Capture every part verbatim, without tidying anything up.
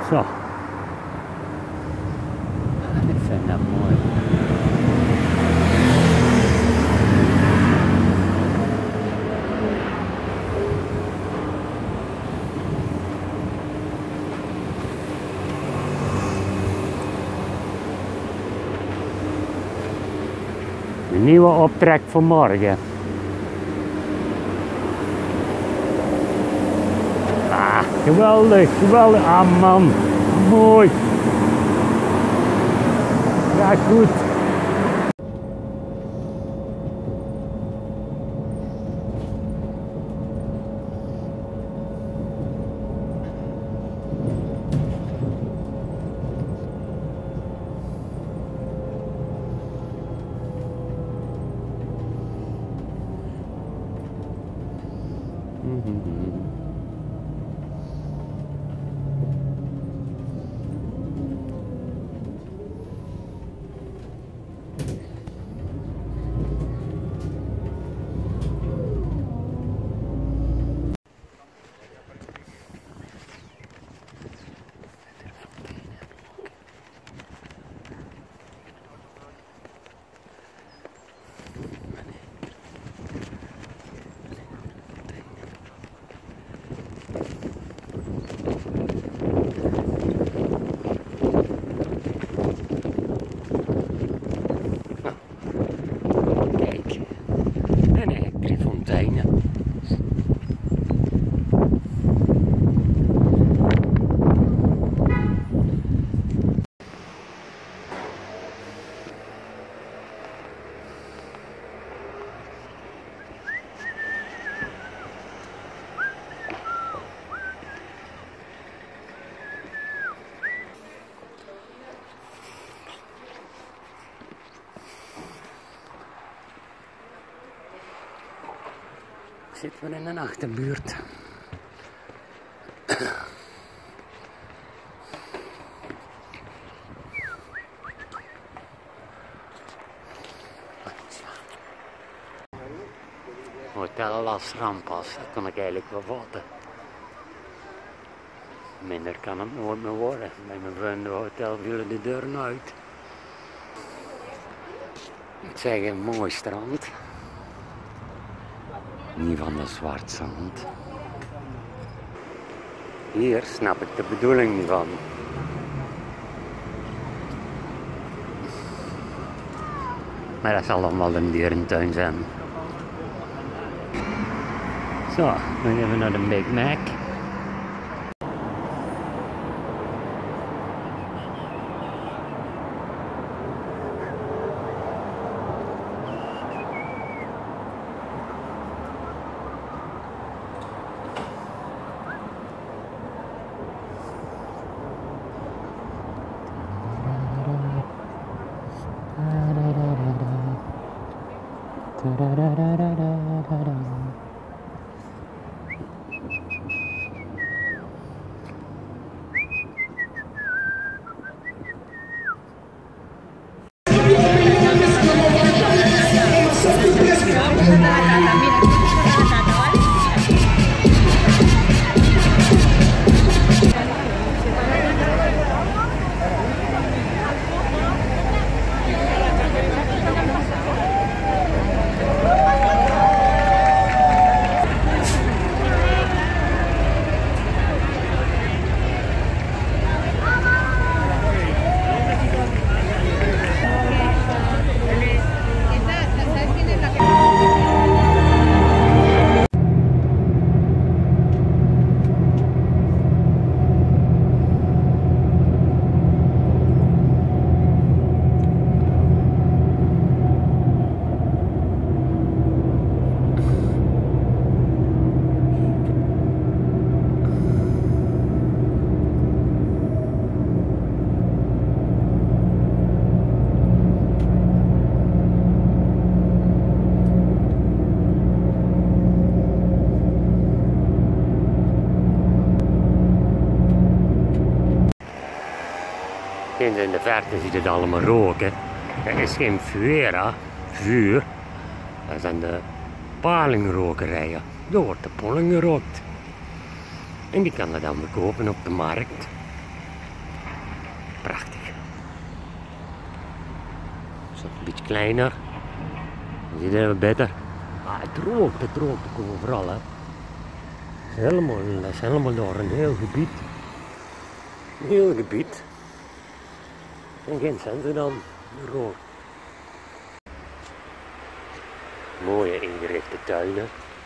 Zo. Ik vind dat mooi. Een nieuwe optrek voor morgen. Ah, geweldig, geweldig. Ah man, mooi. Ja, goed. Zitten we in een achterbuurt. Hotel Las Rampas, dat kon ik eigenlijk wel vatten. Minder kan het nooit meer worden. Bij mijn vrienden hotel vielen de deuren uit. Ik zeg een mooi strand. Niet van de zwart zand. Hier snap ik de bedoeling niet van. Maar dat zal dan wel een dierentuin zijn. Zo, dan gaan we naar de Big Mac. In de verte ziet het allemaal roken. Er is geen vuur, vuur. Dat zijn de palingrokerijen. Daar wordt de pollen gerookt. En die kan je dan verkopen op de markt. prachtig. Zo een beetje kleiner. Dan ziet het even beter. Ah, het rookt, het rookt ook overal, hè. Het is helemaal, het is helemaal door een heel gebied. Een heel gebied. En geen centen dan rook. Mooie ingerichte tuinen.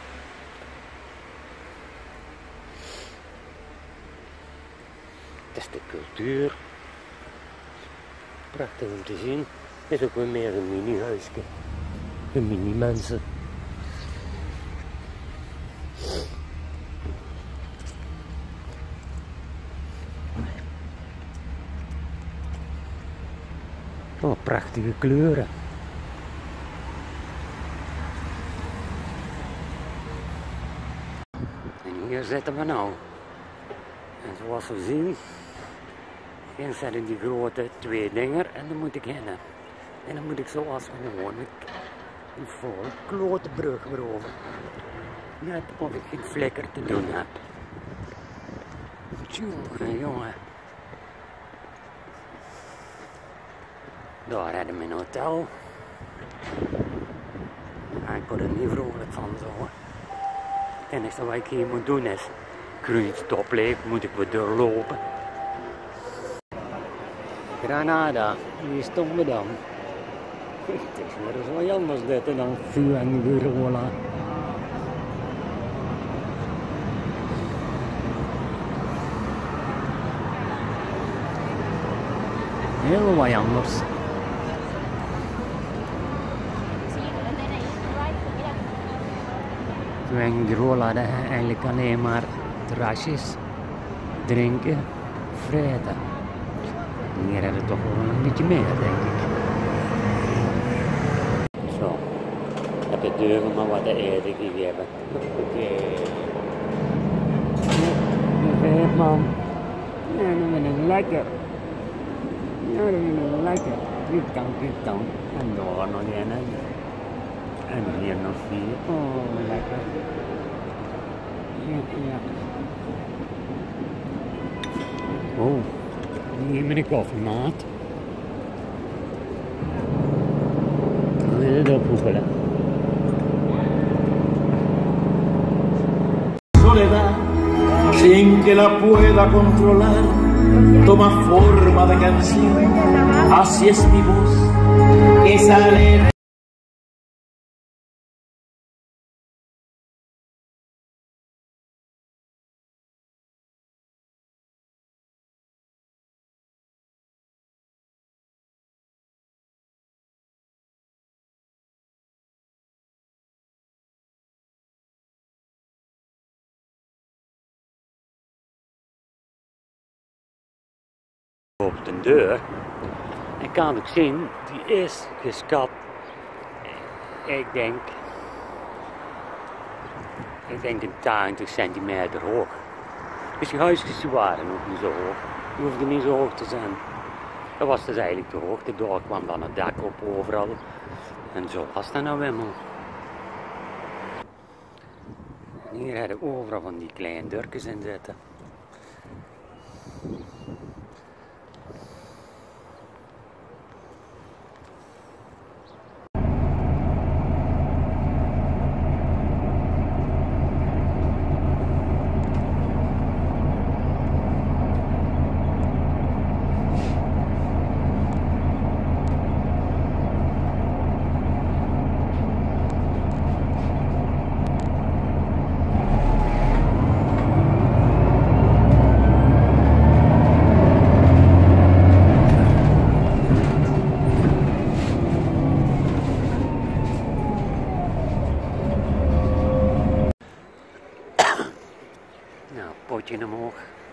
Het is de cultuur. Prachtig om te zien. Het is ook weer meer een mini-huisje. Een mini-mensen. Oh, prachtige kleuren. En hier zitten we nou. En zoals we zien, hier zitten die grote tweedinger en dan moet ik heen. En dan moet ik zoals we gewoon met een vol klote brug weer over. Net of ik geen flikker te doen heb. Jongen, jongen. Daar hebben we een hotel. Ja, ik word er niet vrolijk van zo. Het enige wat ik hier moet doen is groen stoplicht, moet ik weer doorlopen. Granada, hier stonden we dan. Het is weer eens wat anders dit dan vuur en Gibraltar. Heel wat anders. Toen in Gibraltar hadden we eigenlijk alleen maar terrasjes, drinken, vreten. En hier hebben we toch wel een beetje meer, denk ik. Zo, ik heb de deuren maar wat te eten gegeven. Oké. Vijf man. Ja, dan ben ik lekker. Ja, dan ben ik lekker. Dit kan, dit kan. En door nog een. En hier nog vier. Oh, lekker. Ja, ja. Oh, hier met een koffiemaat. Dan wil je het ophoepelen. Soledad, sin que la pueda controlar, toma forma de canción. Así es mi voz, que sale. Op de deur en kan ik zien, die is geschat, ik denk, ik denk een tachtig centimeter hoog. Dus die huisjes waren ook niet zo hoog, die hoefden niet zo hoog te zijn. Dat was dus eigenlijk de hoogte, daar kwam dan het dak op overal en zo was dat nou helemaal. En hier hadden we overal van die kleine deurtjes in zitten. Potje omhoog.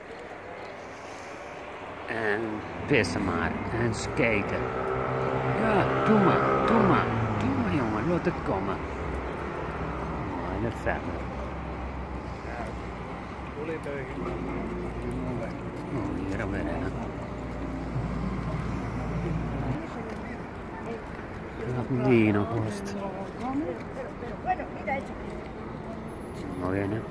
En pissen maar. En skaten. Ja, doe maar, doe maar. Doe maar jongen, laat het komen. Oh, en het verder. Oh, hier alweer rennen. Laat die nog rust. Nog een, hè.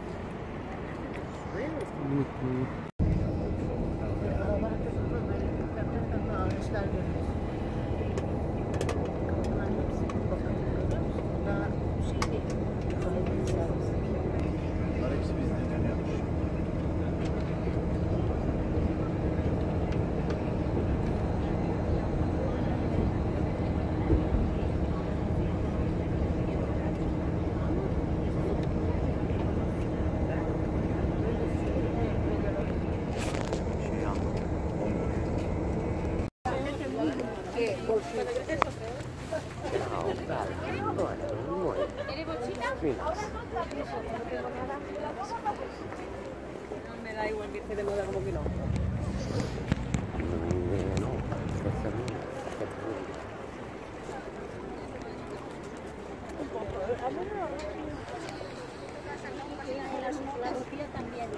Nou, wel. Oh, dat is mooi. Mira. Me da igual que esté de moda como que no. No, questa non La rupia también.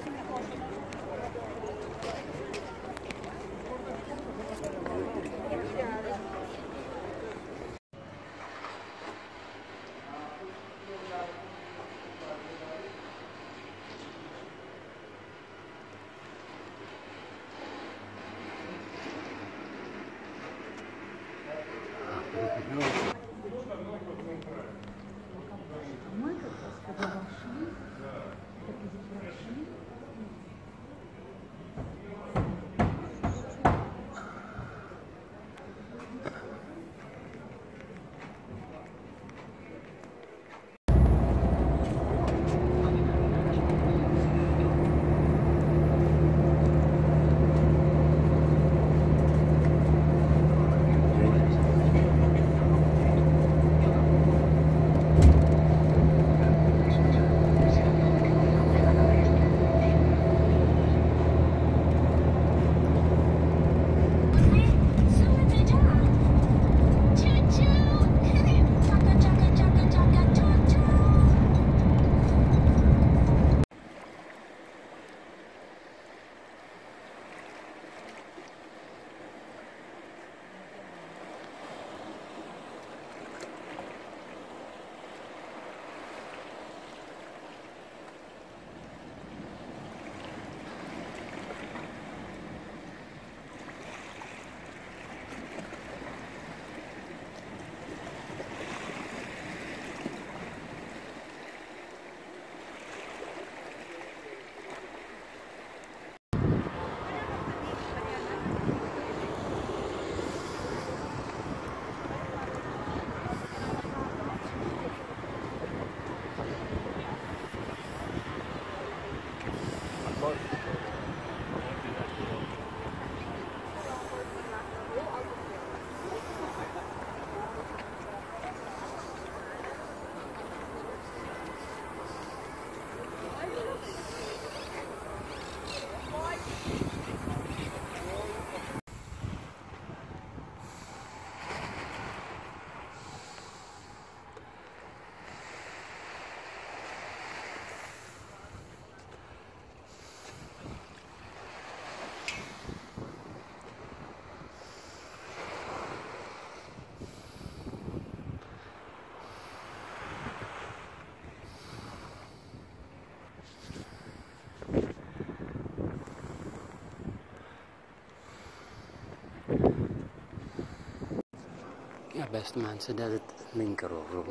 Ja, beste mensen, dat is het linkeroor.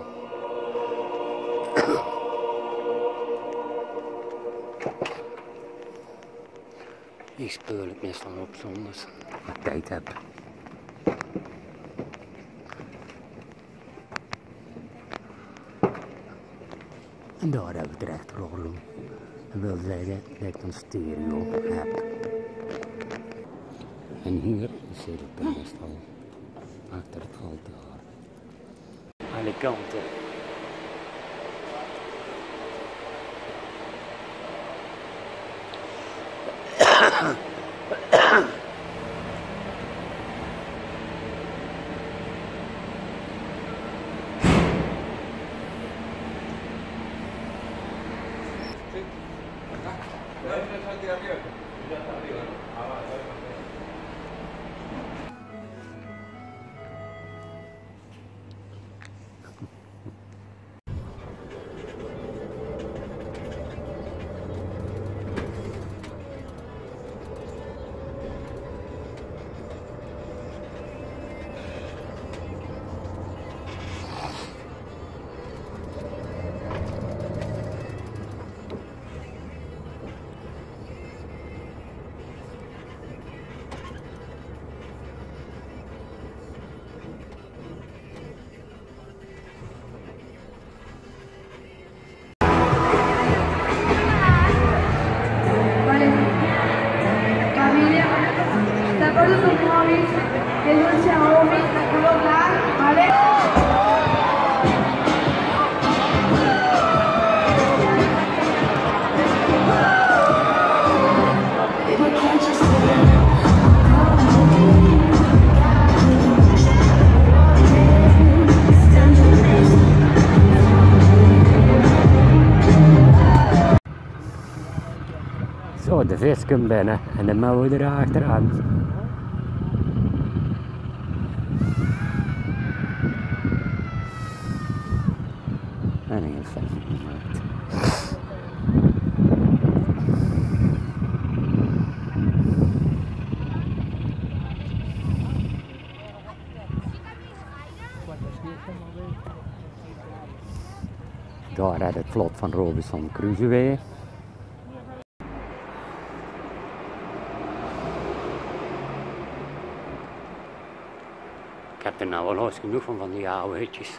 Die speel ik meestal op zondags, als ik tijd heb. En daar heb ik het rechterrollen. Dat wil zeggen dat ik een stereo heb. En hier zit ik dan meestal achter het altaar. Alle kanten. todos los móviles de un Xiaomi de color blanco, ¿vale? Zo, de vis komt binnen en de mouwen erachteraan. En een heel fijn gemaakt. Daar rijdt het vlot van Robinson Crusoe. Ik heb er nou wel los genoeg van, van die oude hutjes.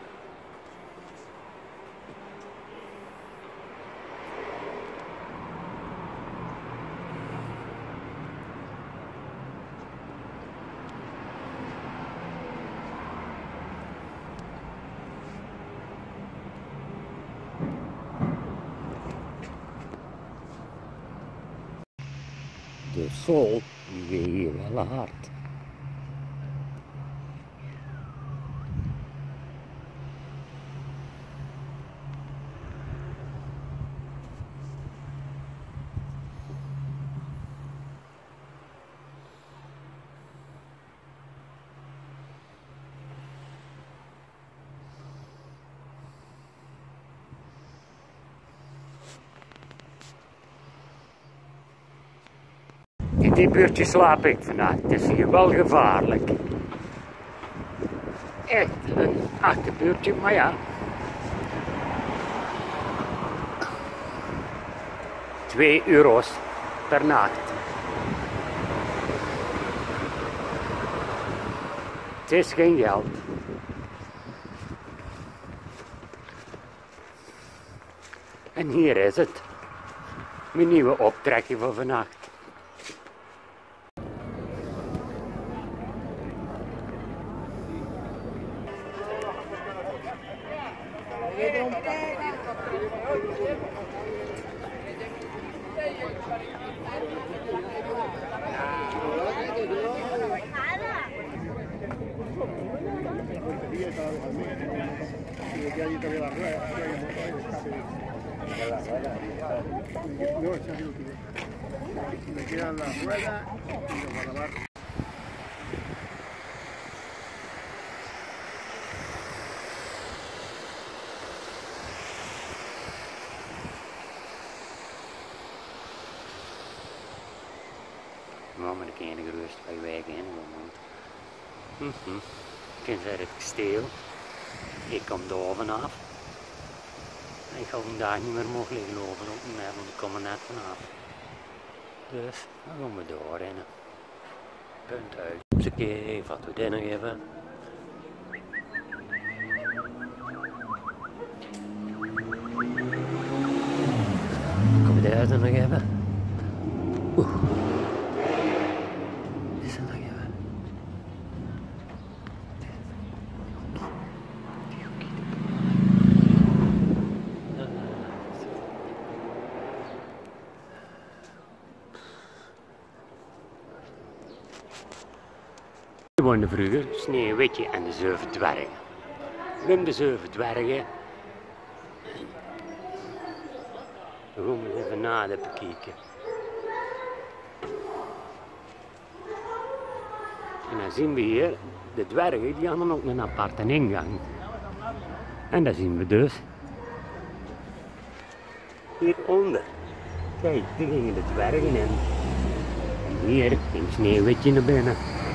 De sol die gaat hier wel hard. In die buurtje slaap ik vannacht, het is hier wel gevaarlijk. Echt een achterbuurtje, maar ja. Twee euro's per nacht. Het is geen geld. En hier is het. Mijn nieuwe optrekje voor vannacht. Me quedan las ruedas y los guardabarros. Nou, maar ik kan enige rust bij wijken in. Mm-hmm. Tenzij het kasteel. Ik kom daar vanaf. Ik ga vandaag niet meer mogen liggen lopen, want ik kom er net vanaf. Dus dan gaan we door rennen. Punt uit. Dus ik even wat we nog even. Kom je daar dan nog even? Oeh. Is er nog even? We woonden vroeger Sneeuwwitje en de Zeven Dwergen. Wim de Zeven Dwergen. Dan gaan we eens even nader bekijken. En dan zien we hier, de dwergen die hadden ook een aparte ingang. En daar zien we dus hieronder. Kijk, die gingen de dwergen in. En hier ging Sneeuwwitje naar binnen.